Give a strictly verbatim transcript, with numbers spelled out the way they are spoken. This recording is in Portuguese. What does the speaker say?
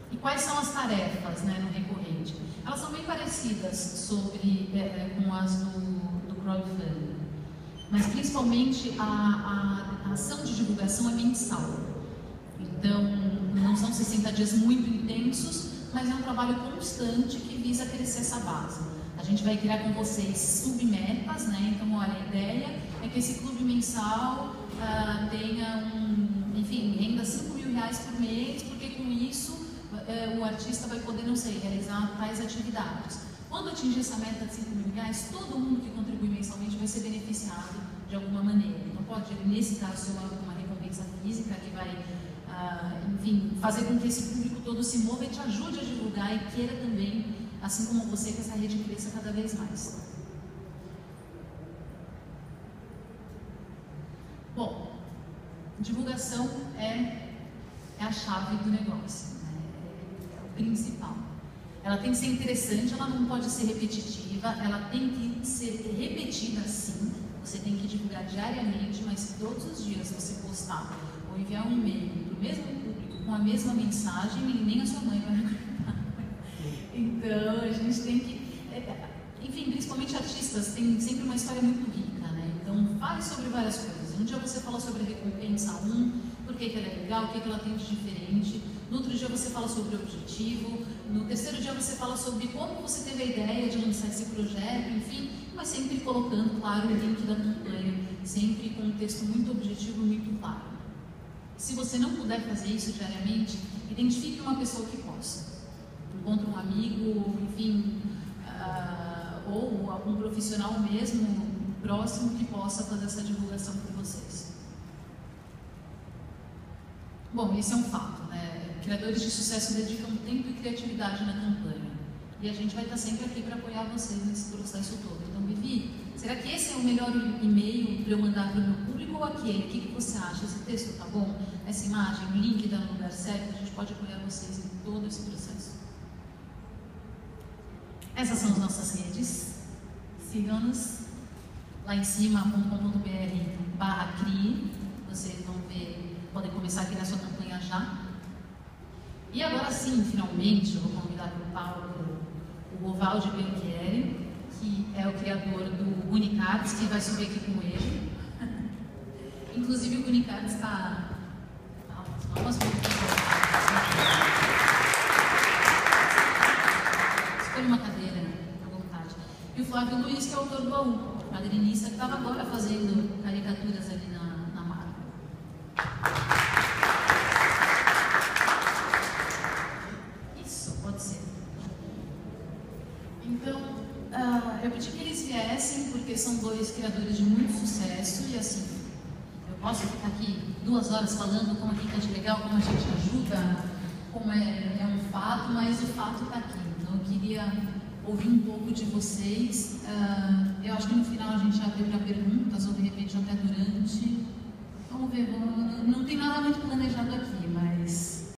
E quais são as tarefas, né, no recorrente? Elas são bem parecidas sobre, é, com as do, do crowdfunding, mas principalmente a, a, a ação de divulgação é mensal. Então, não são sessenta dias muito intensos, mas é um trabalho constante que visa crescer essa base. A gente vai criar com vocês submetas, né? Então, olha, a ideia é que esse clube mensal uh, tenha, um, enfim, renda cinco mil reais por mês, porque com isso uh, o artista vai poder, não sei, realizar tais atividades. Quando atingir essa meta de cinco mil reais, todo mundo que contribui mensalmente vai ser beneficiado de alguma maneira. Então, pode, nesse caso, ser uma, uma recompensa física que vai, uh, enfim, fazer com que esse público todo se mova e te ajude a divulgar e queira também, assim como você, que essa rede cresça cada vez mais. Bom, divulgação é, é a chave do negócio, né? É o principal. Ela tem que ser interessante, ela não pode ser repetitiva, ela tem que ser repetida sim. Você tem que divulgar diariamente, mas se todos os dias você postar ou enviar um e-mail para o mesmo público com a mesma mensagem, nem a sua mãe vai acreditar. Então, a gente tem que... Enfim, principalmente artistas, tem sempre uma história muito rica, né? Então, fale sobre várias coisas. Um dia você fala sobre a recompensa um, por que, que ela é legal, o que, que ela tem de diferente. No outro dia você fala sobre o objetivo. No terceiro dia você fala sobre como você teve a ideia de lançar esse projeto, enfim. Mas sempre colocando, claro, o link da campanha. Sempre com um texto muito objetivo e muito claro. Se você não puder fazer isso diariamente, identifique uma pessoa que possa. Encontre um amigo, enfim, uh, ou algum profissional mesmo próximo que possa fazer essa divulgação por vocês. Bom, esse é um fato, né? Criadores de sucesso dedicam tempo e criatividade na campanha. E a gente vai estar sempre aqui para apoiar vocês nesse processo todo. Então, Vivi, será que esse é o melhor e-mail para eu mandar para o meu público ou aquele? O que, que você acha? Esse texto tá bom? Essa imagem, o link está no lugar certo? A gente pode apoiar vocês em todo esse processo. Essas são as nossas redes. Sigam-nos lá em cima, ponto com ponto br barra crie. Vocês vão ver, podem começar a criar sua campanha já. E agora sim, finalmente, eu vou convidar para o palco o Rovaldi Bianchieri, que é o criador do Unicards, que vai subir aqui com ele. Inclusive o Unicards está... Palmas, palmas. Escolha uma cadeira, à vontade. E o Flávio Luiz, que é o autor do A U, quadrinista, que estava agora fazendo caricaturas ali na, na marca. Isso, pode ser. Então, uh, eu pedi que eles viessem, porque são dois criadores de muito sucesso, e assim, eu posso ficar aqui duas horas falando como a gente é legal, como a gente ajuda, como é, é um fato, mas o fato está aqui. Então, eu queria ouvir um pouco de vocês. Uh, eu acho que no final a gente abre para perguntas, ou de repente até durante. Vamos ver, vamos, não tem nada muito planejado aqui, mas